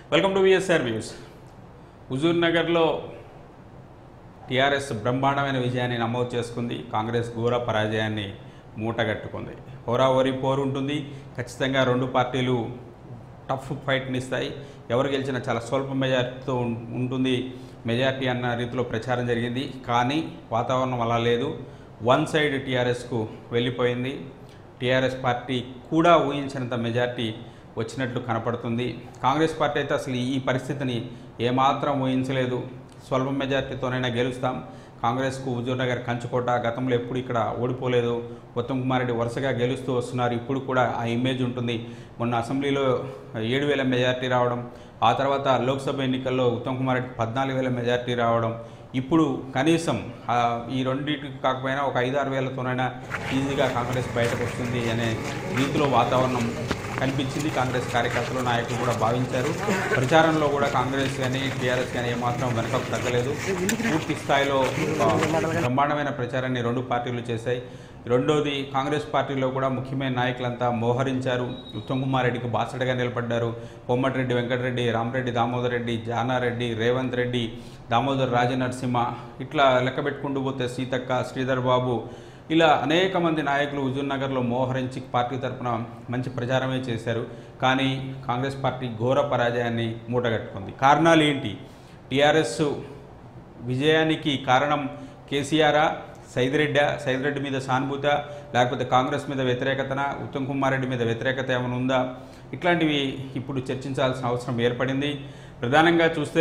Welcome to VSR views. హుజూర్ నగర్లో టీఆర్ఎస్ బ్రహ్మాండమైన విజయాన్ని నమోదు చేసుకుంది. కాంగ్రెస్ ఘోర పరాజయాన్ని మూటగట్టుకుంది. హోరాహోరీ పోరు ఉంటుంది. ఖచ్చితంగా రెండు పార్టీలు టఫ్ ఫైట్ని ఇస్తాయి. ఎవరు గెలిచినా చాలా స్వల్ప మెజార్టీతో ఉంటుంది. మెజార్టీ అన్న రీతిలో ప్రచారం జరిగింది. కానీ వాతావరణం అలా లేదు. వన్ సైడ్ టీఆర్ఎస్కు వెళ్ళిపోయింది. టీఆర్ఎస్ పార్టీ కూడా ఊహించినంత మెజార్టీ వచ్చినట్లు కనపడుతుంది. కాంగ్రెస్ పార్టీ అయితే అసలు ఈ పరిస్థితిని ఏమాత్రం ఊహించలేదు. స్వల్ప మెజార్టీతోనైనా గెలుస్తాం. కాంగ్రెస్కు హుజూర్ నగర్ కంచుకోట, గతంలో ఎప్పుడు ఇక్కడ ఓడిపోలేదు. ఉత్తమ్ కుమార్ రెడ్డి వరుసగా గెలుస్తూ వస్తున్నారు. ఇప్పుడు కూడా ఆ ఇమేజ్ ఉంటుంది. మొన్న అసెంబ్లీలో 7,000 మెజార్టీ రావడం, ఆ తర్వాత లోక్సభ ఎన్నికల్లో ఉత్తమ్ కుమార్ రెడ్డికి 14,000 మెజార్టీ రావడం, ఇప్పుడు కనీసం ఈ రెండింటికి కాకపోయినా ఒక 5-6 వేలతోనైనా ఈజీగా కాంగ్రెస్ బయటకు వస్తుంది అనే రీతిలో వాతావరణం కనిపించింది. కాంగ్రెస్ కార్యకర్తలు, నాయకులు కూడా భావించారు. ప్రచారంలో కూడా కాంగ్రెస్ కానీ టీఆర్ఎస్ కానీ ఏమాత్రం వెనకకు తగ్గలేదు. పూర్తి స్థాయిలో బ్రహ్మాండమైన ప్రచారాన్ని రెండు పార్టీలు చేశాయి. రెండోది, కాంగ్రెస్ పార్టీలో కూడా ముఖ్యమైన నాయకులంతా మోహరించారు. ఉత్తమ్ కుమార్ రెడ్డికి బాసటగా నిలబడ్డారు. కోమటిరెడ్డి వెంకటరెడ్డి, రామరెడ్డి దామోదర్ రెడ్డి, జానారెడ్డి, రేవంత్ రెడ్డి, దామోదర్ రాజనరసింహ, ఇట్లా లెక్క పెట్టుకుంటూ పోతే సీతక్క, శ్రీధర్ బాబు, ఇలా అనేక మంది నాయకులు హుజూర్ నగర్లో మోహరించి పార్టీ తరఫున మంచి ప్రచారమే చేశారు. కానీ కాంగ్రెస్ పార్టీ ఘోర పరాజయాన్ని మూటగట్టుకుంది. కారణాలు ఏంటి? టీఆర్ఎస్ విజయానికి కారణం కేసీఆరా, సైదిరెడ్డి మీద సానుభూత, లేకపోతే కాంగ్రెస్ మీద వ్యతిరేకతన, ఉత్తమ్ కుమార్ రెడ్డి మీద వ్యతిరేకత ఏమైనా ఉందా? ఇట్లాంటివి ఇప్పుడు చర్చించాల్సిన అవసరం ఏర్పడింది. ప్రధానంగా చూస్తే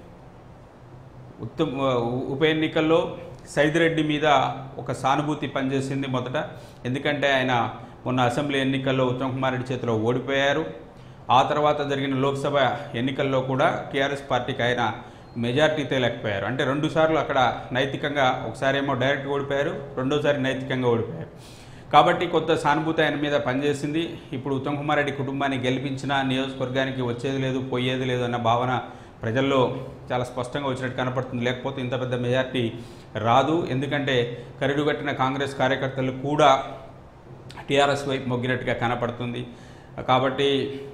ఉప ఎన్నికల్లో సైదిరెడ్డి మీద ఒక సానుభూతి పనిచేసింది మొదట. ఎందుకంటే ఆయన మొన్న అసెంబ్లీ ఎన్నికల్లో ఉత్తమ్ కుమార్ రెడ్డి చేతిలో ఓడిపోయారు. ఆ తర్వాత జరిగిన లోక్సభ ఎన్నికల్లో కూడా టీఆర్ఎస్ పార్టీకి ఆయన మెజార్టీ తేలేకపోయారు. అంటే రెండుసార్లు అక్కడ నైతికంగా, ఒకసారి ఏమో డైరెక్ట్గా ఓడిపోయారు, రెండోసారి నైతికంగా ఓడిపోయారు. కాబట్టి కొంత సానుభూతి ఆయన మీద పనిచేసింది. ఇప్పుడు ఉత్తమ్ కుమార్ రెడ్డి కుటుంబాన్ని గెలిపించిన నియోజకవర్గానికి వచ్చేది లేదు, పోయేది లేదు అన్న భావన ప్రజల్లో చాలా స్పష్టంగా వచ్చినట్టు కనపడుతుంది. లేకపోతే ఇంత పెద్ద మెజార్టీ రాదు. ఎందుకంటే కరిడుగట్టిన కాంగ్రెస్ కార్యకర్తలు కూడా టీఆర్ఎస్ వైపు మొగ్గినట్టుగా కనపడుతుంది. కాబట్టి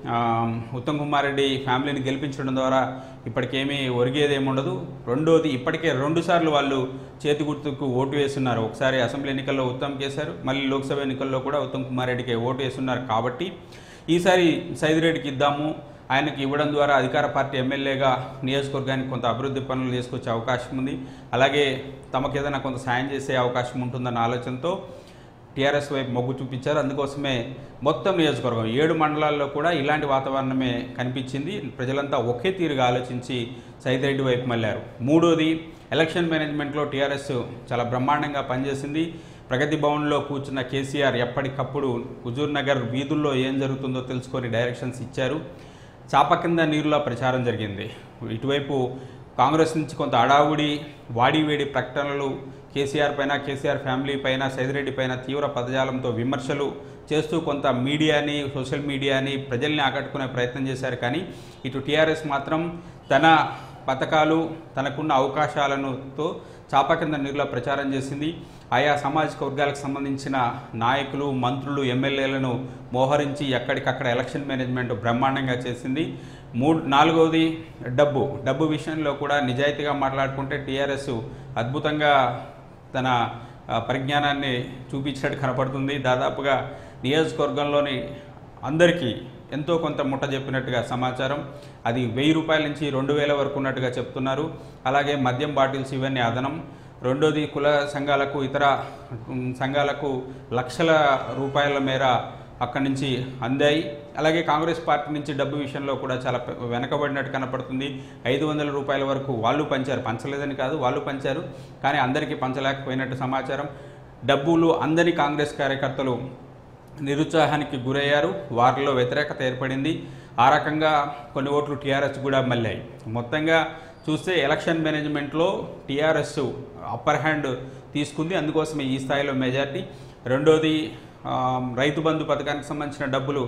ఉత్తమ్ కుమార్ రెడ్డి ఫ్యామిలీని గెలిపించడం ద్వారా ఇప్పటికేమీ ఒరిగేదేముండదు. రెండోది, ఇప్పటికే 2 సార్లు వాళ్ళు చేతి గుర్తుకు ఓటు వేస్తున్నారు. ఒకసారి అసెంబ్లీ ఎన్నికల్లో ఉత్తమ్కి వేశారు, మళ్ళీ లోక్సభ ఎన్నికల్లో కూడా ఉత్తమ్ కుమార్ రెడ్డికి ఓటు వేస్తున్నారు. కాబట్టి ఈసారి సైదిరెడ్డికి ఇద్దాము, ఆయనకి ఇవ్వడం ద్వారా అధికార పార్టీ ఎమ్మెల్యేగా నియోజకవర్గానికి కొంత అభివృద్ధి పనులు చేసుకొచ్చే అవకాశం ఉంది. అలాగే తమకు ఏదైనా కొంత సాయం చేసే అవకాశం ఉంటుందన్న ఆలోచనతో టీఆర్ఎస్ వైపు మొగ్గు చూపించారు. అందుకోసమే మొత్తం నియోజకవర్గం 7 మండలాల్లో కూడా ఇలాంటి వాతావరణమే కనిపించింది. ప్రజలంతా ఒకే తీరుగా ఆలోచించి సైదిరెడ్డి వైపు మళ్ళారు. మూడోది, ఎలక్షన్ మేనేజ్మెంట్లో టీఆర్ఎస్ చాలా బ్రహ్మాండంగా పనిచేసింది. ప్రగతి భవన్లో కూర్చున్న కేసీఆర్ ఎప్పటికప్పుడు హుజూర్ నగర్ వీధుల్లో ఏం జరుగుతుందో తెలుసుకొని డైరెక్షన్స్ ఇచ్చారు. చాప కింద నీరులా ప్రచారం జరిగింది. ఇటువైపు కాంగ్రెస్ నుంచి కొంత అడావుడి, వాడివేడి ప్రకటనలు, కేసీఆర్ పైన, కేసీఆర్ ఫ్యామిలీ పైన, సైదిరెడ్డి పైన తీవ్ర పదజాలంతో విమర్శలు చేస్తూ కొంత మీడియాని, సోషల్ మీడియాని, ప్రజల్ని ఆకట్టుకునే ప్రయత్నం చేశారు. కానీ ఇటు టీఆర్ఎస్ మాత్రం తన పథకాలు, తనకున్న అవకాశాలతో చాప కింద నీరులా ప్రచారం చేసింది. ఆయా సామాజిక వర్గాలకు సంబంధించిన నాయకులు, మంత్రులు, ఎమ్మెల్యేలను మోహరించి ఎక్కడికక్కడ ఎలక్షన్ మేనేజ్మెంట్ బ్రహ్మాండంగా చేసింది. నాలుగవది, డబ్బు విషయంలో కూడా నిజాయితీగా మాట్లాడుకుంటే టీఆర్ఎస్ అద్భుతంగా తన పరిజ్ఞానాన్ని చూపించినట్టు కనపడుతుంది. దాదాపుగా నియోజకవర్గంలోని అందరికీ ఎంతో కొంత ముట్ట చెప్పినట్టుగా సమాచారం. అది 1000 రూపాయల నుంచి 2,000 వరకు ఉన్నట్టుగా చెప్తున్నారు. అలాగే మద్యం బాటిల్స్ ఇవన్నీ అదనం. రెండోది, కుల సంఘాలకు, ఇతర సంఘాలకు లక్షల రూపాయల మేర అక్కడి నుంచి అందాయి. అలాగే కాంగ్రెస్ పార్టీ నుంచి డబ్బు విషయంలో కూడా చాలా వెనకబడినట్టు కనపడుతుంది. 500 రూపాయల వరకు వాళ్ళు పంచారు. పంచలేదని కాదు, వాళ్ళు పంచారు. కానీ అందరికీ పంచలేకపోయినట్టు సమాచారం. డబ్బులు అందని కాంగ్రెస్ కార్యకర్తలు నిరుత్సాహానికి గురయ్యారు. వారిలో వ్యతిరేకత ఏర్పడింది. ఆ రకంగా కొన్ని ఓట్లు టీఆర్ఎస్ కూడా మళ్ళాయి. మొత్తంగా చూస్తే ఎలక్షన్ మేనేజ్మెంట్లో టీఆర్ఎస్ అప్పర్ హ్యాండ్ తీసుకుంది. అందుకోసమే ఈ స్థాయిలో మెజార్టీ. రెండోది, రైతు బంధు పథకానికి సంబంధించిన డబ్బులు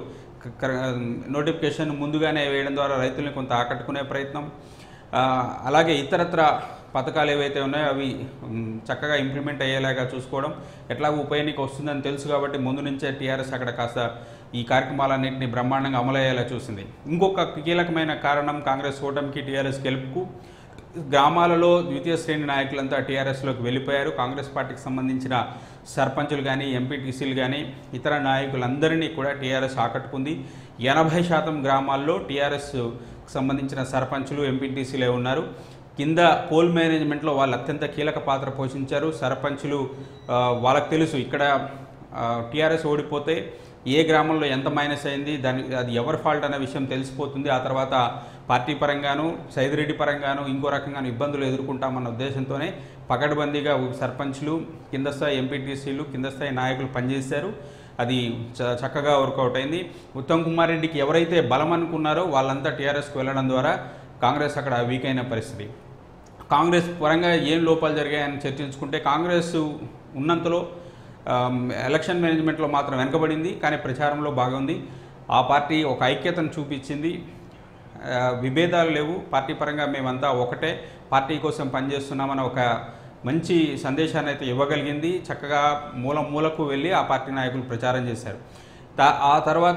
నోటిఫికేషన్ ముందుగానే వేయడం ద్వారా రైతుల్ని కొంత ఆకట్టుకునే ప్రయత్నం. అలాగే ఇతరత్ర పథకాలు ఏవైతే ఉన్నాయో అవి చక్కగా ఇంప్లిమెంట్ అయ్యేలాగా చూసుకోవడం, ఎట్లాగో ఉప ఎన్నిక వస్తుందని తెలుసు కాబట్టి ముందు నుంచే టీఆర్ఎస్ అక్కడ కాస్త ఈ కార్యక్రమాలన్నింటినీ బ్రహ్మాండంగా అమలయ్యేలా చూసింది. ఇంకొక కీలకమైన కారణం కాంగ్రెస్ ఓటమికి, టీఆర్ఎస్ గెలుపుకు, గ్రామాలలో ద్వితీయ శ్రేణి నాయకులంతా టీఆర్ఎస్లోకి వెళ్ళిపోయారు. కాంగ్రెస్ పార్టీకి సంబంధించిన సర్పంచులు కానీ, ఎంపీటీసీలు కానీ, ఇతర నాయకులందరినీ కూడా టీఆర్ఎస్ ఆకట్టుకుంది. 80% గ్రామాల్లో టీఆర్ఎస్ సంబంధించిన సర్పంచులు, ఎంపీటీసీలే ఉన్నారు. కింద పోల్ మేనేజ్మెంట్లో వాళ్ళు అత్యంత కీలక పాత్ర పోషించారు. సర్పంచులు వాళ్ళకి తెలుసు ఇక్కడ టీఆర్ఎస్ ఓడిపోతే ఏ గ్రామంలో ఎంత మైనస్ అయింది, అది ఎవరి ఫాల్ట్ అనే విషయం తెలిసిపోతుంది. ఆ తర్వాత పార్టీ పరంగాను, సైదిరెడ్డి పరంగాను ఇంకో రకంగాను ఇబ్బందులు ఎదుర్కొంటామన్న ఉద్దేశంతోనే పకడ్బందీగా సర్పంచ్లు, కింద స్థాయి ఎంపీటీసీలు, కింద స్థాయి నాయకులు పనిచేశారు. అది చక్కగా వర్కౌట్ అయింది. ఉత్తమ్ కుమార్ రెడ్డికి ఎవరైతే బలం అనుకున్నారో వాళ్ళంతా టీఆర్ఎస్కి వెళ్ళడం ద్వారా కాంగ్రెస్ అక్కడ వీక్ అయిన పరిస్థితి. కాంగ్రెస్ పరంగా ఏం లోపాలు జరిగాయని చర్చించుకుంటే, కాంగ్రెస్ ఉన్నంతలో ఎలక్షన్ మేనేజ్మెంట్లో మాత్రం వెనకబడింది, కానీ ప్రచారంలో బాగుంది. ఆ పార్టీ ఒక ఐక్యతను చూపించింది. విభేదాలు లేవు, పార్టీ పరంగా మేమంతా ఒకటే, పార్టీ కోసం పనిచేస్తున్నామని ఒక మంచి సందేశాన్ని అయితే ఇవ్వగలిగింది. చక్కగా మూలకు వెళ్ళి ఆ పార్టీ నాయకులు ప్రచారం చేశారు. ఆ తర్వాత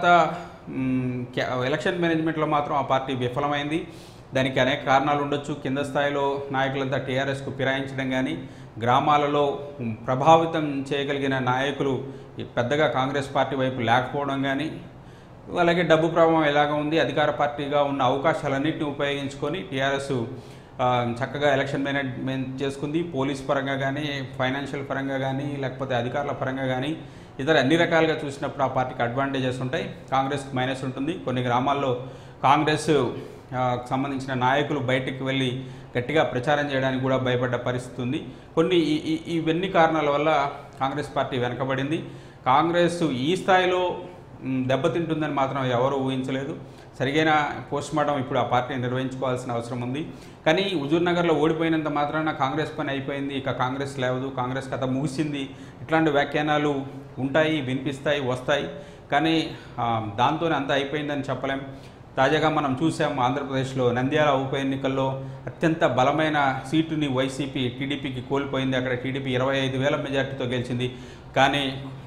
ఎలక్షన్ మేనేజ్మెంట్లో మాత్రం ఆ పార్టీ విఫలమైంది. దానికి అనేక కారణాలు ఉండొచ్చు. కింద స్థాయిలో నాయకులంతా టీఆర్ఎస్కు ఫిరాయించడం కానీ, గ్రామాలలో ప్రభావితం చేయగలిగిన నాయకులు పెద్దగా కాంగ్రెస్ పార్టీ వైపు లేకపోవడం కానీ, అలాగే డబ్బు ప్రభావం ఎలాగ ఉంది, అధికార పార్టీగా ఉన్న అవకాశాలన్నింటినీ ఉపయోగించుకొని టీఆర్ఎస్ చక్కగా ఎలక్షన్ మేనేజ్మెంట్ చేసుకుంది. పోలీస్ పరంగా కానీ, ఫైనాన్షియల్ పరంగా కానీ, లేకపోతే అధికారుల పరంగా కానీ, ఇతర అన్ని రకాలుగా చూసినప్పుడు ఆ పార్టీకి అడ్వాంటేజెస్ ఉంటాయి, కాంగ్రెస్కి మైనస్ ఉంటుంది. కొన్ని గ్రామాల్లో కాంగ్రెస్ సంబంధించిన నాయకులు బయటికి వెళ్ళి గట్టిగా ప్రచారం చేయడానికి కూడా భయపడ్డ పరిస్థితి ఉంది. ఇవన్నీ కారణాల వల్ల కాంగ్రెస్ పార్టీ వెనకబడింది. కాంగ్రెస్ ఈ స్థాయిలో దెబ్బతింటుందని మాత్రం ఎవరు ఊహించలేదు. సరిగైన పోస్ట్మార్టం ఇప్పుడు ఆ పార్టీ నిర్వహించుకోవాల్సిన అవసరం ఉంది. కానీ హుజూర్నగర్లో ఓడిపోయినంత మాత్రాన కాంగ్రెస్ పని అయిపోయింది, ఇక కాంగ్రెస్ లేవదు, కాంగ్రెస్ కథ ముగిసింది, ఇట్లాంటి వ్యాఖ్యానాలు ఉంటాయి, వినిపిస్తాయి, వస్తాయి. కానీ దాంతోనే అంతా అయిపోయిందని చెప్పలేం. తాజాగా మనం చూసాం, ఆంధ్రప్రదేశ్లో నంద్యాల ఉప ఎన్నికల్లో అత్యంత బలమైన సీటుని వైసీపీ టీడీపీకి కోల్పోయింది. అక్కడ టీడీపీ 25,000 మెజార్టీతో గెలిచింది. కానీ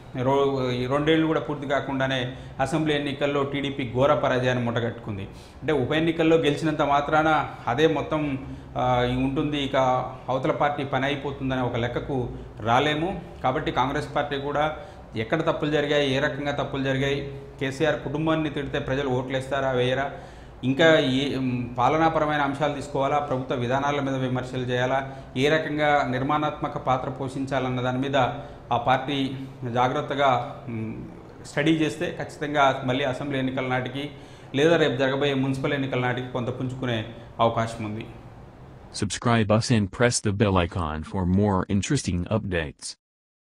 2 ఏళ్ళు కూడా పూర్తి కాకుండానే అసెంబ్లీ ఎన్నికల్లో టీడీపీ ఘోర పరాజయాన్ని మూటగట్టుకుంది. అంటే ఉప ఎన్నికల్లో గెలిచినంత మాత్రాన అదే మొత్తం ఉంటుంది, ఇక అవతల పార్టీ పని అయిపోతుందనే ఒక లెక్కకు రాలేము. కాబట్టి కాంగ్రెస్ పార్టీ కూడా ఎక్కడ తప్పులు జరిగాయి, ఏ రకంగా తప్పులు జరిగాయి, కేసీఆర్ కుటుంబాన్ని తిడితే ప్రజలు ఓట్లేస్తారా వేయరా, ఇంకా ఏ పాలనాపరమైన అంశాలు తీసుకోవాలా, ప్రభుత్వ విధానాల మీద విమర్శలు చేయాలా, ఏ రకంగా నిర్మాణాత్మక పాత్ర పోషించాలన్న దాని మీద ఆ పార్టీ జాగ్రత్తగా స్టడీ చేస్తే ఖచ్చితంగా మళ్ళీ అసెంబ్లీ ఎన్నికల నాటికి లేదా రేపు జరగబోయే మున్సిపల్ ఎన్నికల నాటికి కొంత పుంజుకునే అవకాశం ఉంది. Subscribe us and press the bell icon for more interesting updates.